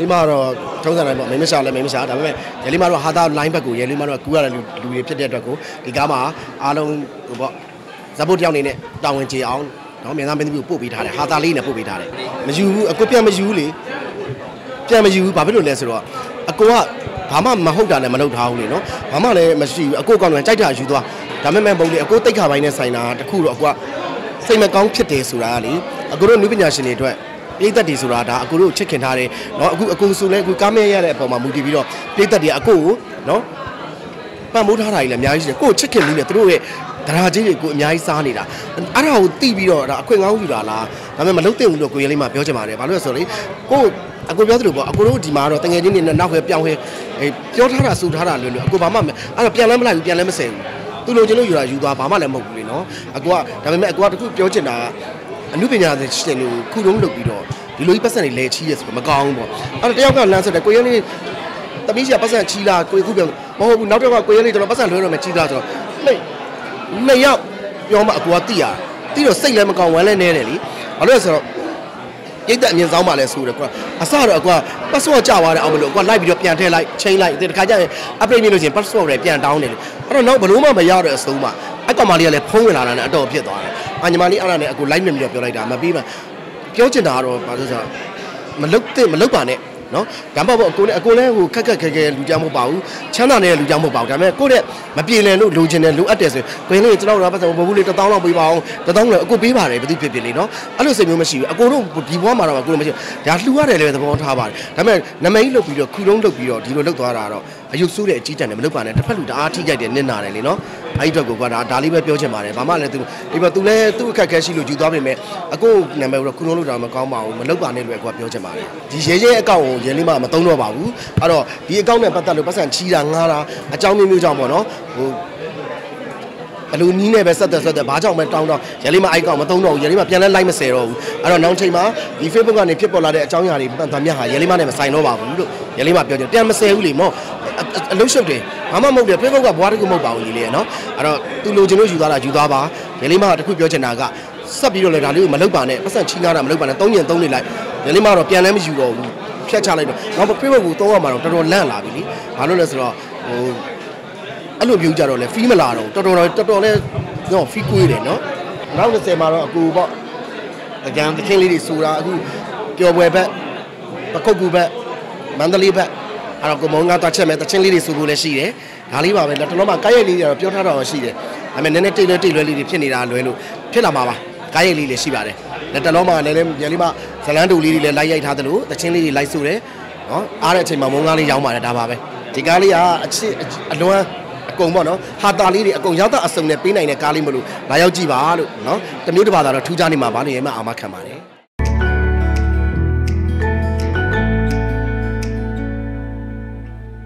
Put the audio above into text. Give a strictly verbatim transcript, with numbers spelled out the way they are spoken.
မှာတော့ထုံးစံတိုင်းပေါ့မိမရှာလည်းမိမရှာဒါပေမဲ့ရဲလေးမတော့ဟာတာ line ဘက်ကိုရဲလေးမတော့ကူရတဲ့လူလူတွေဖြစ်တဲ့အတွက်ကိုဒီကားမှာအားလုံးဟိုပေါ့ဇဘုတ်တယောက်နေနဲ့တာဝန်ကျေအောင်နော်မြန်သားမင်းသမီးကိုပို့ပေးထားတယ်ဟာတာလေးနဲ့ပို့ပေးထားတယ်မယူဘူးအကိုပြန်မယူဘူးလေပြန်မယူဘူးဘာဖြစ်လို့လဲဆိုတော့အကိုကဘာမှမဟုတ်တာလည်းမလုပ်ထားဘူးလေနော်ဘာမှလည်းမရှိဘူးအကိုကောင်ကကြိုက်တာယူသွားဒါမဲ့မဲ့ပုံလေးအကိုတိတ်ခါပိုင်းနဲ့ဆိုင်တာတခုတော့အကိုကစိတ်မကောင်းဖြစ်တယ်ဆိုတာလေအကိုတို့နုပညာရှင်တွေအတွက်ပြည်သက်တွေဆိုတာဒါအကိုတို့ချစ်ခင်ထားတယ်နော်အခုအကိုဆိုလဲအခုကားမဲရတဲ့အပေါ်မှာမူတည်ပြီးတော့ပြည်သက်တွေအကိုကိုနော်ပံ့ပိုးထားတာကြီးလည်းအများကြီးရှိတယ်ကိုချစ်ခင်မှုနဲ့တို့ရဲ့ဒရာကြီးတွေကိုအများကြီးစားနေတာအဲ့ဒါကိုသိပြီးတော့ဒါအခွင့်ကောင်းယူတာလားဒါပေမဲ့မလုပ်သင့်ဘူးလို့ကိုရဲလေးမှပြောချင်ပါတယ်ဘာလို့လဲဆိုတော့လေကိုအကိုပြောသလိုပေါ့အကိုတို့ဒီမှာတော့တငယ်ချင်းတွေနဲ့နောက်ခွဲပြောင်းခွဲပြောထားတာစူထားတာလွယ်လွယ်အကိုဘာမှအဲ့တော့ပြန်လဲမလိုက်ဘူးပြန်လဲမဆယ်ဘူးသူလိုချင်လို့ယူတာယူသွားဘာမှလည်းမဟုတ်ဘူးလေနော်အကိုကဒါပေမဲ့အကိုကတခုပြောချင်တာအမှုပညာရှင်လို့ခုတုံးလုပ်ပြီးတော့ဒီလိုကြီးပတ်စံတွေလဲချီးရဆိုတော့မကောင်းဘူးပေါ့အဲ့တော့တယောက်ကလမ်းဆက်တယ်ကိုရဲလေးတမီးကြီးကပတ်စံချီးလာကိုခုပြောမဟုတ်ဘူးနောက်တစ်ခါကိုရဲလေးကျွန်တော်ပတ်စံလွှဲတော့မှချီးလာဆိုတော့နှိပ်နှစ်ယောက်ပြောမှအကိုကတိရတိတော့စိတ်လည်းမကောင်းဝမ်းလည်းနဲတယ်လीဘာလို့လဲဆိုတော့ရိတ်တဲ့အမြင်ဆောင်မှလည်းဆိုတယ်ကွာအစတော့အကွာ password ကြာသွားတယ်အောင်မလို့အကွာလိုက်ပြီးတော့ပြန်ထည့်လိုက်ချိန်လိုက်ဒီတစ်ခါကျရင် upgrade မြင်လို့ရှိရင် password တွေပြန်တောင်းတယ်အဲ့တော့နောက်ဘလို့မှမရတော့အဆုံးမှအကောင်မလေးကလည်းဖုံးဝင်လာတာနဲ့အတော်ဖြစ်သွားတယ်အညီမလေးအဲ့ဒါနဲ့အကိုလိုက်မြင်ပြီးတော့ပြောလိုက်တာမပြီးမှပြောချင်တာကတော့ဘာလို့ဆိုတော့မလုတ်တဲ့မလုတ်ပါနဲ့နော်ဒါမှမဟုတ်အကိုလည်းအကိုလည်းဟိုခက်ခက်ခဲခဲလူကြောင်မဟုတ်ပါဘူးချမ်းသာနေတဲ့လူကြောင်မဟုတ်ပါဘူးဒါပေမဲ့ကိုယ့်ရဲ့မပြေလည်လို့လိုချင်တယ်လိုအပ်တယ်ဆိုရင်ကိုယ်လေးကျွန်တော်တို့ပတ်စံမဟုတ်ဘူးလေတစ်သောင်းလောက်ပေးပါအောင်တစ်သောင်းလည်းအကိုပေးပါတယ်ဘယ်သူဖြစ်ဖြစ်လေနော်အဲ့လိုစိတ်မျိုးမရှိဘူးအကိုတို့ဒီဘဝမှာတော့အကိုတို့မရှိဘူးဒါလှူရတယ်လည်းသဘောထားပါတယ်ဒါပေမဲ့နမိတ်လုတ်ပြီးတော့ခုတုံးလုတ်ပြီးတော့ဒီလိုလုတ်သွားတာတော့အယုတ်ဆိုးတဲ့အကြီးတန်းတယ်မလုတ်ပါနဲ့တစ်ဖက်လူတအားထိကြိုက်တယ်နစ်နာတယ်လေနော်အဲ့ဒီတော့ကိုကဒါဒါလေးပဲပြောချင်ပါတယ်ဘာမှလည်းသူဒီမှာသူလည်းသူ့အခက်ခဲရှိလို့ယူသွားပြင်မဲ့အကိုနာမည်တော့ခုတုံးလုတ်တာမကောင်းပါဘူးမလုတ်ပါနဲ့လို့အကိုကပြောချင်ပါတယ်ဒီရဲရဲအကောင့်ကိုရဲလေးမမသုံးတော့ပါဘူးအဲ့တော့ဒီအကောင့်နဲ့ပတ်သက်လို့ပတ်စံချီးတာငားတာအကြောင်းမျိုးမျိုးကြောင့်ပေါ့နော်ဟိုဘလူနီးနဲ့ပဲဆက်သက်ဆက်သက်ဘာကြောင့်ပဲတောင်းတော့ရဲလေးမအိုက်ကောင်မသုံးတော့ဘူးရဲလေးမပြန်လဲလိုက်မဆယ်တော့ဘူးအဲ့တော့နောက်ချိန်မှာဒီ Facebook ကနေဖြစ်ပေါ်လာတဲ့အကြောင်းအရာတွေပတ်သက်မြတ်ဟာရဲလေးမနဲ့မဆိုင်တော့ပါဘူးလို့ရဲလေးမပြောကြတယ်ပြန်မဆယ်ဘူးလေမော့အလုံးရှုပ်တယ်ဘာမှမဟုတ်တယ် Facebook ကဘွားတကူမဟုတ်ပါဘူးကြီးလေနော်အဲ့တော့သူလိုချင်လို့ယူသွားတာယူသွားပါရဲလေးမကတခုပြောချင်တာကဆက်ပြီးတော့လေဒါလေးကိုမလုပ်ပါနဲ့ပတ်စံချီးနာတာမလုပ်ပါနဲ့သုံးညင်သုံးနေလိုက်ရဲလေးမကတော့ပြန်လဲမယူတော့ဘူးဖြတ်ချလိုက်တော့နောက် Facebook ကိုသုံးရမှာတော့တော်တော်လန့်လာပြီလေဘာလို့လဲဆိုတော့ဟိုအဲ့လိုပြောကြတော့လေဖီးမလာတော့တော်တော်တော်တော်လဲတော့ဖီးကွေးတယ်နော်နောက်တစ်ဆယ်မှာတော့အကူပေါ့အကြံတချင်းလေးတွေဆိုတာအခုပျော်ပွဲဘက်ပခုတ်ကူဘက်မန္တလေးဘက်အဲ့တော့ကိုမုံငါသွားချက်မဲ့တချင်းလေးတွေဆိုလို့လည်းရှိတယ်ဒါလေးပါပဲလက်တော်မှာကားရိုက်လေးတွေတော့ပြောထားတာရှိတယ်ဒါပေမဲ့နည်းနည်းတိတ်လွဲတိတ်လွဲလေးတွေဖြစ်နေတာလွဲလို့ဖြစ်လာမှာပါကားရိုက်လေးလည်းရှိပါတယ်လက်တလုံးမှာလည်းလည်းရဲလေးမဇလန်းတူလေးတွေလည်းလိုက်ရိုက်ထားသလိုတချင်းလေးတွေလိုက်ဆိုတယ်နော်အားတဲ့အချိန်မှာမုံကားလေးရောင်းပါတယ်ဒါပါပဲဒီကားလေးကအချစ်အလွမ်းအကုန်ပေါ့နော်ဟာတာလေးတွေအကုန်ရောက်တာအစုံနဲ့ပေးနိုင်တဲ့ကားလေးမလို့လာရောက်ကြည့်ပါလို့နော်တမျိုးတစ်ပါးတော့ထူးခြားနေမှာပါလို့ရဲမအာမခံပါတယ်